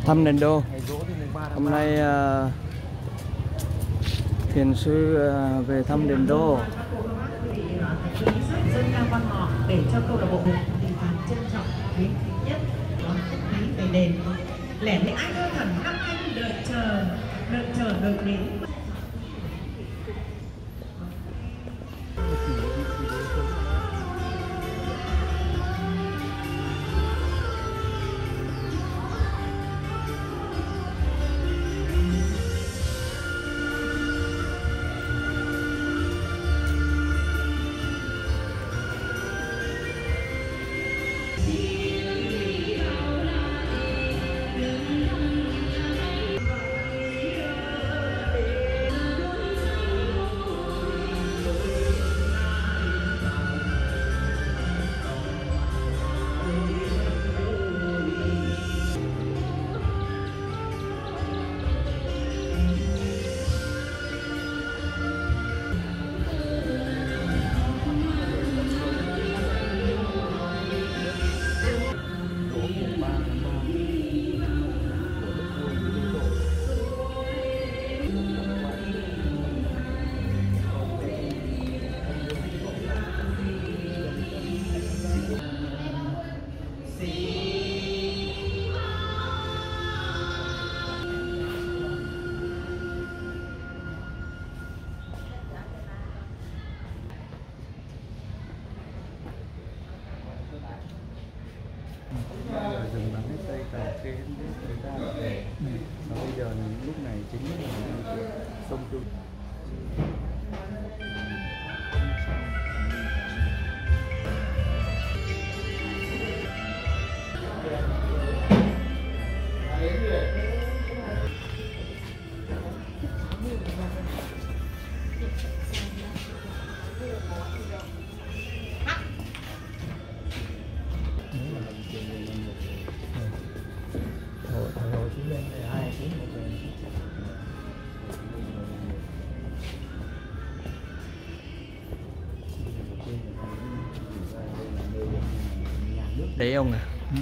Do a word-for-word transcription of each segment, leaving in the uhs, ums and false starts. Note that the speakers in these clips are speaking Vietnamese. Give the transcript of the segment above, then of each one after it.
thăm đền Đô. Hôm nay uh, thiền sư uh, về thăm đền Đô. Dân ca quan họ để cho câu lạc bộ tình cảm trân trọng quý nhất đón khách quý về đền. Lẻ với anh ơi thần năm anh đợi chờ, đợi chờ đợi đến. Dừng bắn hết tay cà phê hết người ta về. Và bây giờ lúc này chính là sông Trung. Đấy ông à. Ừ.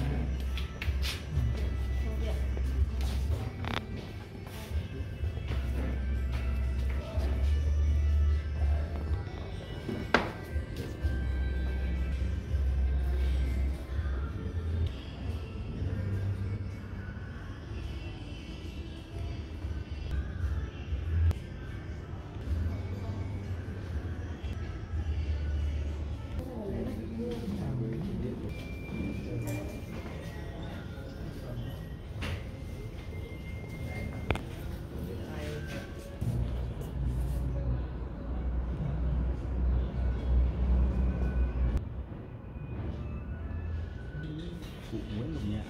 Phụ mới một nhà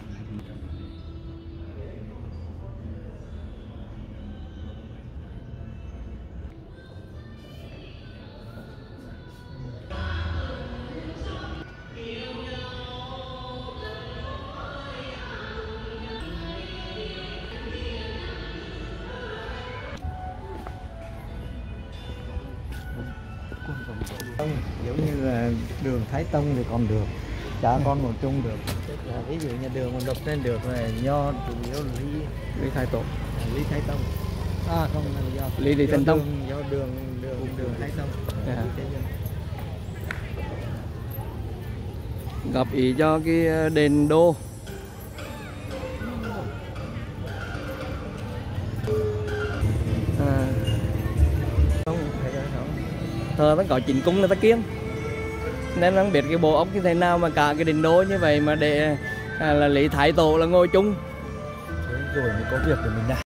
giống như là đường Thái Tông thì còn được, cha con một chung được. Là ví dụ như đường mình đập lên được là do chủ yếu là lý lý Thái Tổ, lý Thái Tông. À không là do lý lý Tân Tông, do đường đường đường Thái Tông. Yeah. Gặp ý cho cái đền Đô. À. Thờ vẫn có chính cung là ta kiêng, nên không biết cái bộ ốc như thế nào mà cả cái đền Đô như vậy mà để à, là Lý Thái Tổ là ngồi chung rồi mới có việc để mình làm.